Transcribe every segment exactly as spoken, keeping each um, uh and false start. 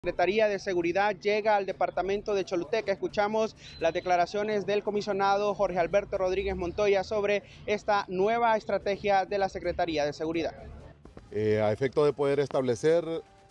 Secretaría de Seguridad llega al departamento de Choluteca. Escuchamos las declaraciones del comisionado Jorge Alberto Rodríguez Montoya sobre esta nueva estrategia de la Secretaría de Seguridad. Eh, a efecto de poder establecer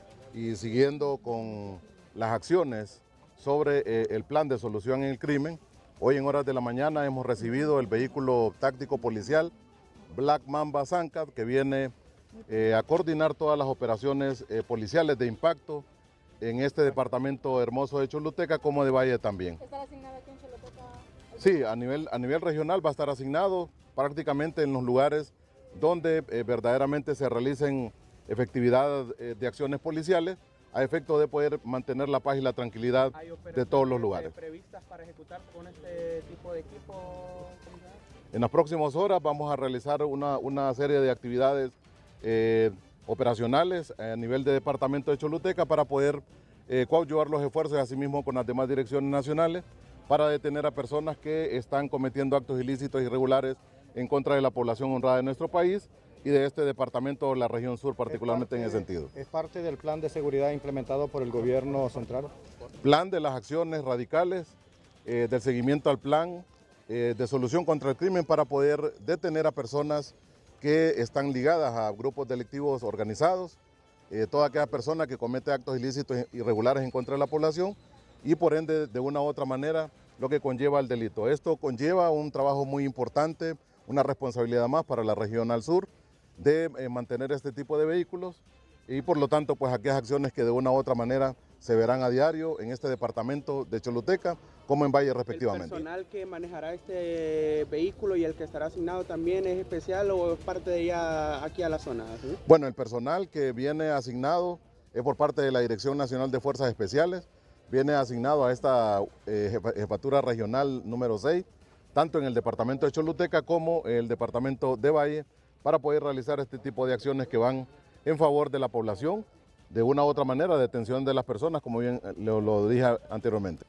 y siguiendo con las acciones sobre eh, el plan de solución en el crimen, hoy en horas de la mañana hemos recibido el vehículo táctico policial Black Mamba Zancat, que viene eh, a coordinar todas las operaciones eh, policiales de impacto en este departamento hermoso de Choluteca, como de Valle también. ¿Estará asignado aquí en Choluteca? Sí, a nivel, a nivel regional va a estar asignado prácticamente en los lugares donde eh, verdaderamente se realicen efectividad eh, de acciones policiales a efecto de poder mantener la paz y la tranquilidad de todos los lugares. ¿Hay previstas para ejecutar con este tipo de equipo? En las próximas horas vamos a realizar una, una serie de actividades eh, operacionales a nivel de departamento de Choluteca para poder eh, coadyuvar los esfuerzos, asimismo con las demás direcciones nacionales, para detener a personas que están cometiendo actos ilícitos e irregulares en contra de la población honrada de nuestro país y de este departamento, la región sur, particularmente parte, en ese sentido. ¿Es parte del plan de seguridad implementado por el gobierno central? Plan de las acciones radicales, eh, del seguimiento al plan eh, de solución contra el crimen para poder detener a personas que están ligadas a grupos delictivos organizados, eh, toda aquella persona que comete actos ilícitos e irregulares en contra de la población y por ende de una u otra manera lo que conlleva el delito. Esto conlleva un trabajo muy importante, una responsabilidad más para la regional sur de eh, mantener este tipo de vehículos y por lo tanto pues aquellas acciones que de una u otra manera se verán a diario en este departamento de Choluteca como en Valle respectivamente. ¿El personal que manejará este vehículo y el que estará asignado también es especial o es parte de ella aquí a la zona? ¿Sí? Bueno, el personal que viene asignado es por parte de la Dirección Nacional de Fuerzas Especiales, viene asignado a esta eh, jefatura regional número seis, tanto en el departamento de Choluteca como en el departamento de Valle, para poder realizar este tipo de acciones que van en favor de la población, de una u otra manera, detención de las personas, como bien lo, lo dije anteriormente.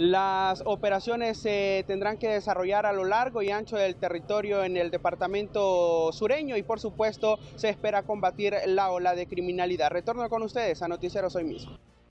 Las operaciones se tendrán que desarrollar a lo largo y ancho del territorio en el departamento sureño y por supuesto se espera combatir la ola de criminalidad. Retorno con ustedes a Noticieros Hoy Mismo.